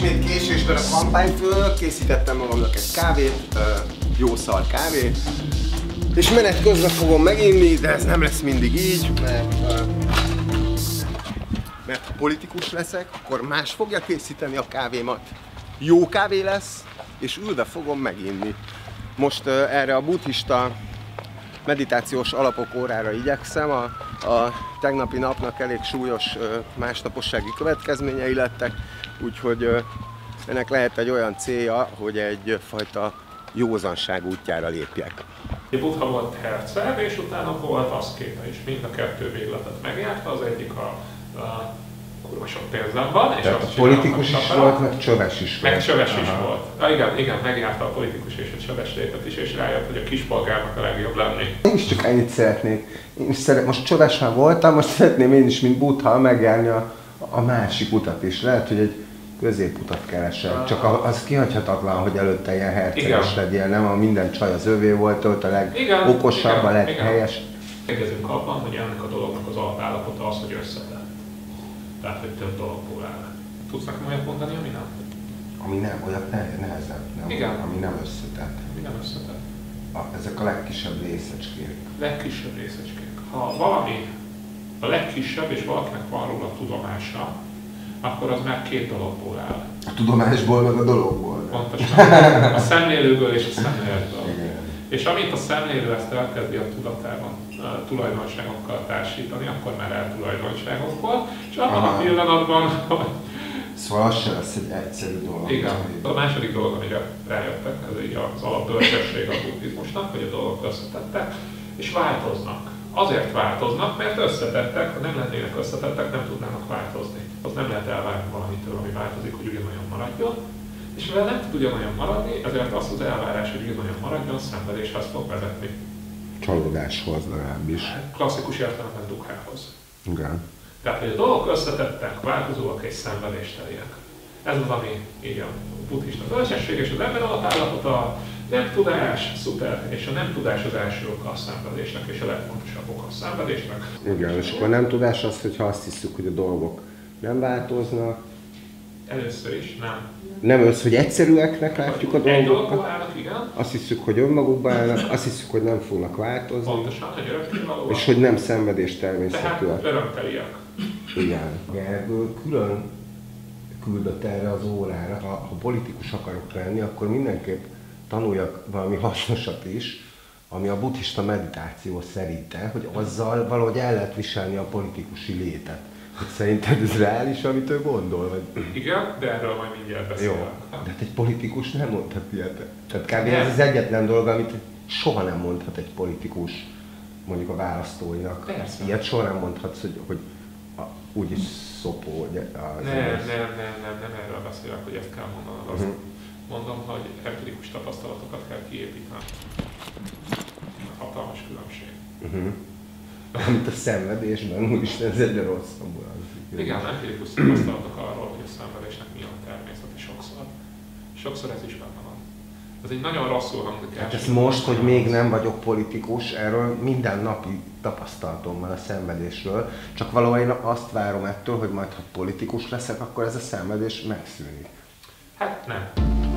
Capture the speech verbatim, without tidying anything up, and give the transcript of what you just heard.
ismét késésben a kampányfő, készítettem magamnak egy kávét, jó szar kávét, és menet közben fogom meginni, de ez nem lesz mindig így, mert, mert ha politikus leszek, akkor más fogja készíteni a kávémat. Jó kávé lesz, és ülve fogom meginni. Most erre a buddhista meditációs alapok órára igyekszem, a, a tegnapi napnak elég súlyos másnapossági következményei lettek, úgyhogy ennek lehet egy olyan célja, hogy egyfajta józanság útjára lépjek. Buddha volt herceg, és utána volt aszkéta is, mind a kettő végletet megjárta, az egyik a, a kurva sok pénzem van, és azt politikus is volt, meg csöves is volt. Meg csöves is volt. Ah, igen, igen, megjárta a politikus és a csöves létet is, és rájött, hogy a kispolgárnak a legjobb lenni. Én is csak ennyit szeretnék. Én is szeret, most csöves már voltam, most szeretném én is, mint Buddha, megjárni a, a másik utat is. Lehet, hogy egy középutat keresek, csak az kihagyhatatlan, hogy előtte ilyen herceges legyél, nem? A minden csaj az övé volt, ott a legokosabb, a leghelyes. Megegyezünk abban, hogy ennek a dolognak az alapállapota az, hogy összetett. Tehát, hogy több dologból áll. Tudsz nekem olyat mondani, ami nem? Ami nem, olyat ne, nehezebb, nem? Igen. Ami nem összetett. Ami nem összetett. A, ezek a legkisebb részecskék. Legkisebb részecskék. Ha valami a legkisebb, és valakinek van róla tudomása, akkor az már két dologból áll. A tudomásból, meg a dologból. Pontosan. A szemlélőből és a szemlélőből. És amint a szemlélő ezt elkezdi a tudatában a tulajdonságokkal társítani, akkor már el tulajdonságokból, és abban a pillanatban... Szóval az sem lesz egy egyszerű dolog. Igen. A második dolog, amire rájöttek, ez így az alapbölcsesség a buddhizmusnak, hogy a dolgok összetettek, és változnak. Azért változnak, mert összetettek, ha nem lennének összetettek, nem tudnának változni. Az nem lehet elvárni valamitől, ami változik, hogy ugyanolyan maradjon. És mivel nem tud ugyanolyan maradni, ezért az az elvárás, hogy ugyanolyan maradjon, szenvedéshez fog vezetni. Csalódáshoz legalábbis. Klasszikus értelemben dukhához. Igen. Tehát, hogy a dolgok összetettek, változóak és szenvedésteliek. Ez az, ami így a buddhista bölcsesség, és az ember alapállapota a nem tudás, szuper, és a nem tudás az első oka a szenvedésnek, és a legfontosabb oka a szenvedésnek. Igen, és akkor nem tudás az, hogyha azt hiszük, hogy a dolgok nem változnak. Először is, nem. Nem az, hogy egyszerűeknek látjuk a dolgokat. Állnak, igen. Azt hiszük, hogy önmagukban állnak, azt hiszük, hogy nem fognak változni. Pontosan, hogy örökkévalóak. És hogy nem szenvedés természetűek. Tehát örömteliek. Igen. Ebből külön küldött erre az órára. Ha, ha politikus akarok lenni, akkor mindenképp tanuljak valami hasznosat is, ami a buddhista meditáció szerinte, hogy azzal valahogy el lehet viselni a politikusi létet. Hogy szerinted ez reális, amit ő gondol? Vagy? Igen, de erről majd mindjárt beszélek. Jó, de hát egy politikus nem mondhat ilyet. Tehát kb. Ez az egyetlen dolog, amit soha nem mondhat egy politikus, mondjuk a választóinak. Persze. Ilyet soha nem mondhatsz, hogy, hogy a, úgyis szopó. Az nem, nem, nem, nem, nem erről beszélek, hogy ezt kell mondanod. Azt uh-huh. mondom, hogy empirikus tapasztalatokat kell kiépíteni. Hatalmas különbség. Uh-huh. Amit a szenvedésben, úristen, ez egyre rosszabbul az. Igen, empirikus tapasztalatok arról, hogy a szenvedésnek mi a természeti sokszor. Sokszor ez is benne van. Ez egy nagyon rosszul hangzik el. Hát ez most, hogy még nem vagyok politikus, erről minden napi tapasztalatom van a szenvedésről, csak valahol én azt várom ettől, hogy majd ha politikus leszek, akkor ez a szenvedés megszűnik. Hát nem.